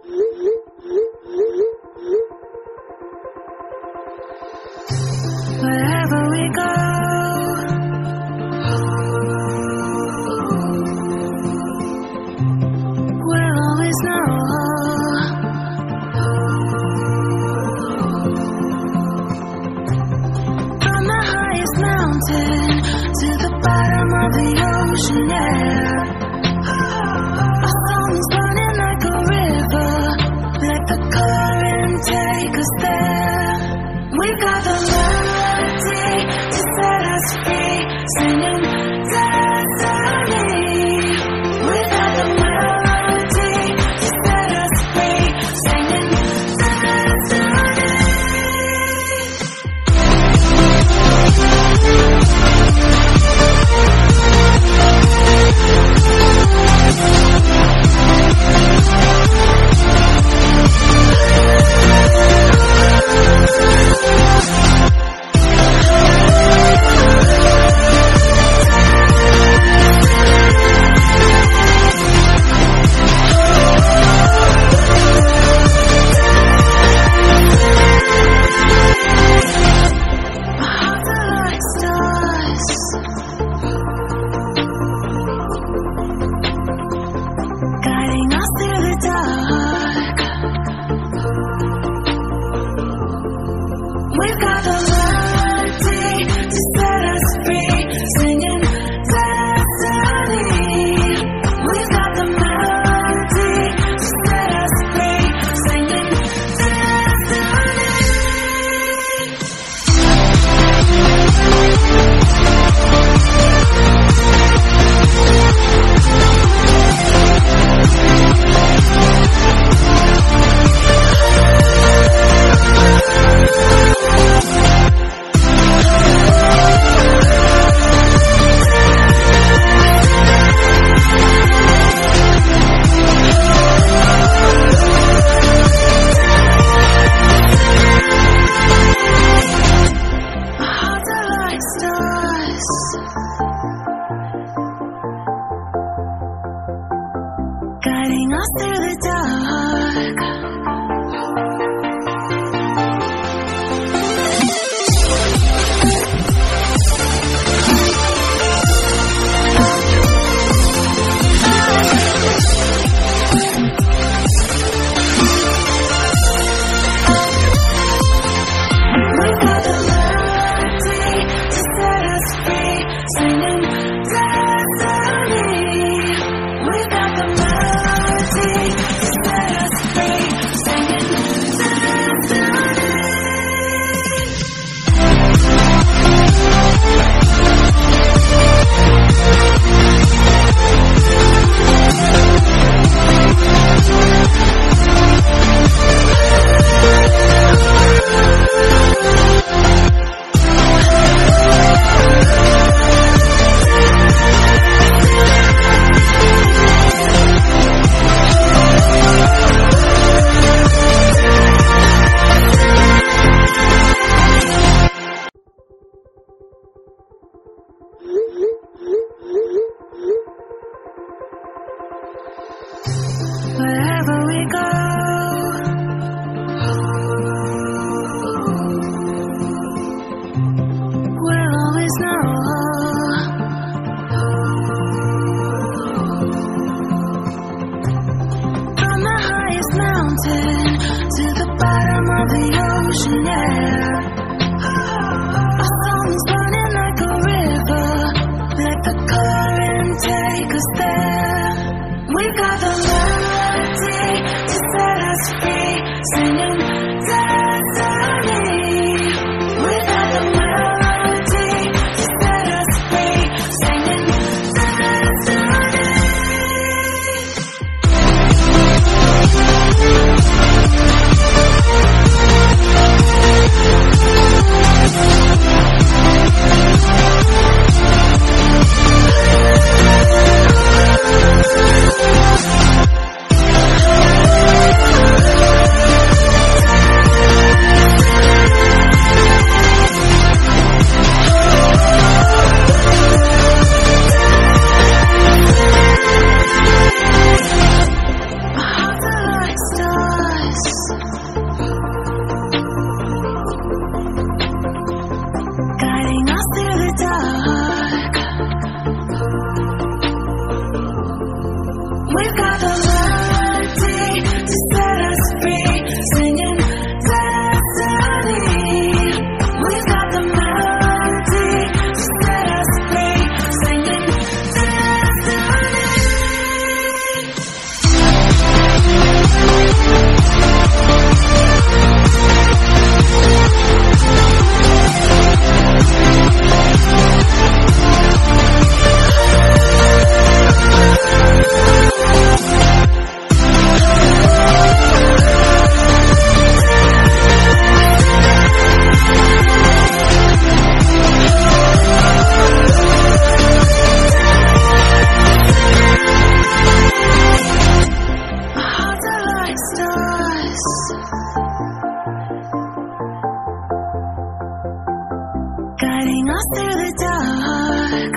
Wherever we go, we'll always know. From the highest mountain to the bottom of the ocean, yeah. Our song is running like a river. Let the current take us there. We've got the melody to set us free, singing destiny. We've got the melody to set us free, singing destiny. Guiding us through the dark. We've got the melody to set us free, singing destiny. We've got the melody to set us free, singing destiny. Guiding us through the dark. We've got the melody to set us free, singing destiny. We've got the melody to set us free, singing destiny. Wherever we go, we'll always know. From the highest mountain to the bottom of the ocean, yeah. Our song is running like a river. Let the current take us there. We've got the melody to set us free, singing destiny. We've got the melody to set us free, singing destiny. We've got the melody to set us free, singing destiny. We've got the melody to set us free, singing guiding us through the dark.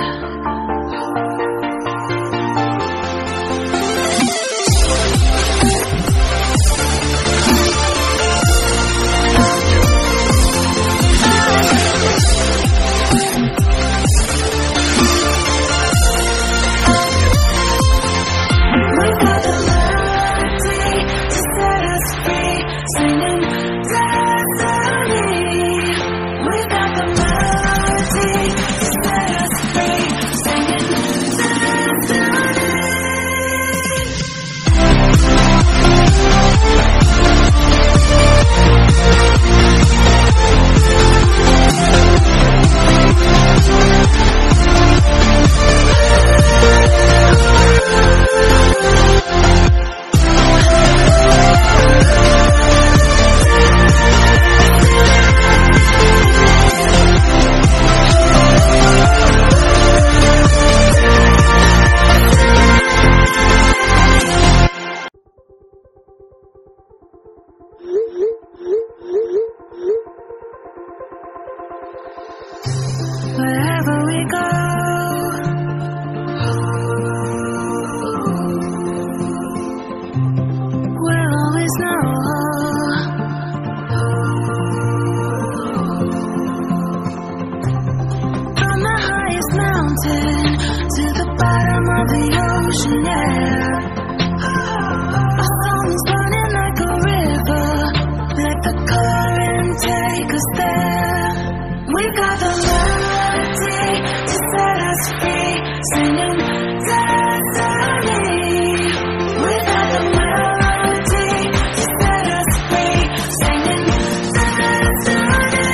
We've got the melody to set us free, singing destiny. We've got the melody to set us free, singing destiny. Wherever we go, we'll always know. From the highest mountain to the bottom of the ocean, yeah. Our song is running like a river. Let the current take us there. We've got the melody to set us free, singing destiny. We've got the melody to set us free, singing destiny.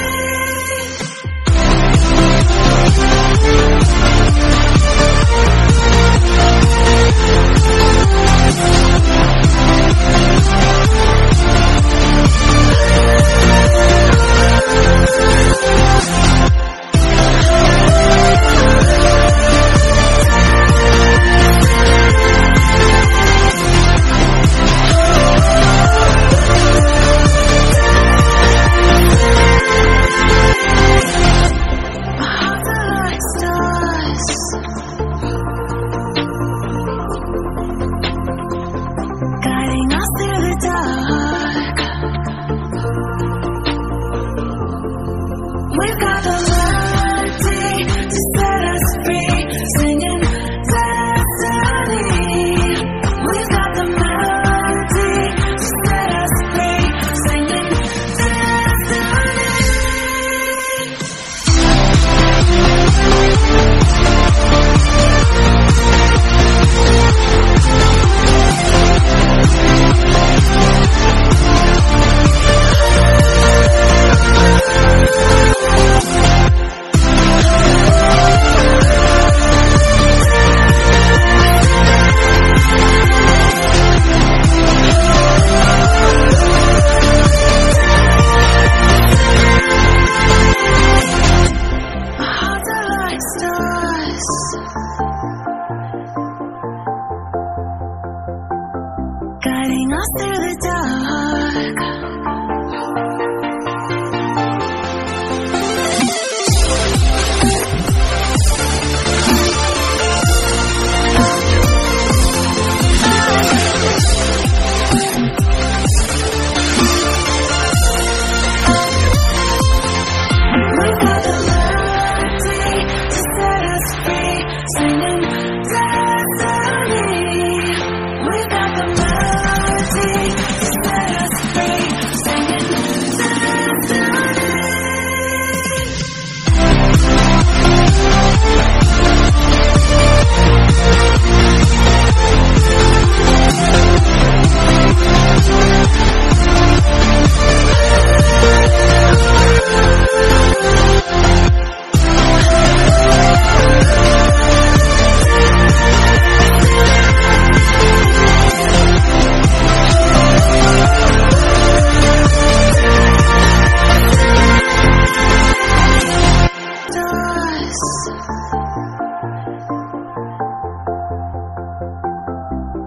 Guiding us through the dark. We've got the melody to set us free, singing destiny. We've got the melody to set us free, singing destiny. Guiding us through the dark. We've got the melody to set us free, singing destiny.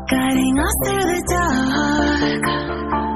guiding us through the dark.